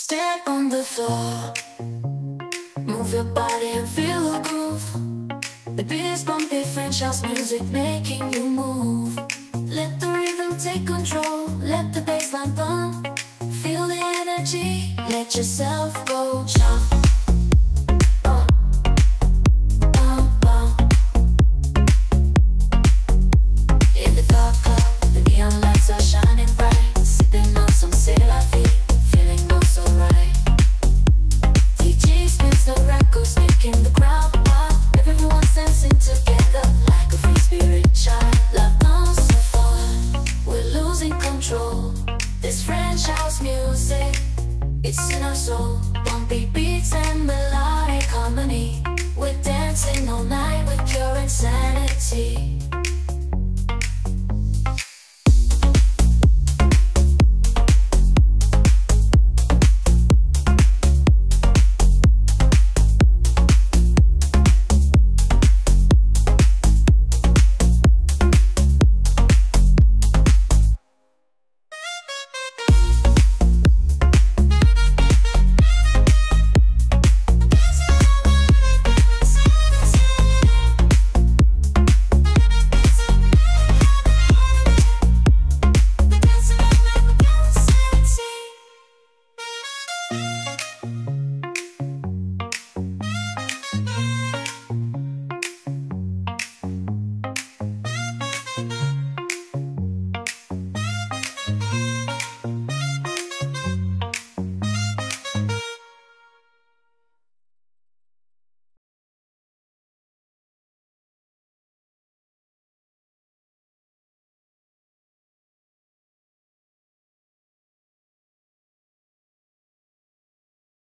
Step on the floor, move your body and feel the groove. The beat is bumpy, French house music making you move. Let the rhythm take control, let the bassline bump. Feel the energy, let yourself go. Jump. This French house music, it's in our soul. Bumpy beats and melodic harmony. We're dancing all night with pure insanity.